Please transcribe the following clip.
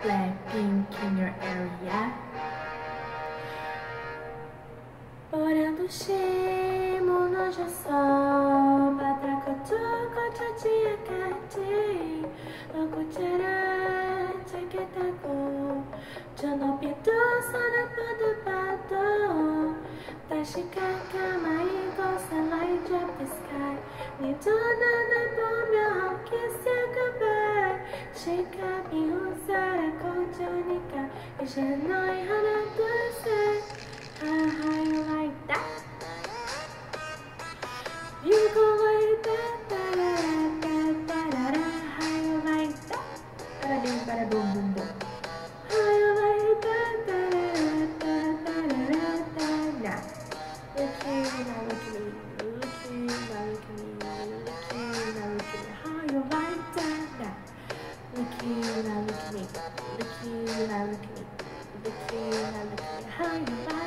Blackpink in your area. 버려두신 무너졌어. 바닥 거쳐지야까지 너고처럼 찾겠다고. 저 높이 두 손을 뻗어봐도 다시 깜깜한 이곳에 light up the sky. 네 두 눈을 보며 kiss you goodbye. 시간이 웃어라고 주니까 이제 너의 하나 둘셋. How you like that? You go like that, da da da da da da. How you like that? Bada bing, bada boom, boom, boom. How you like that, da da da da da da da. Look here, now look at me. Look here, now look at me. Look here, now look at me. How you like that, da? Look here, now look at me. Look here, now look at me. Look here, now look at me. How you like?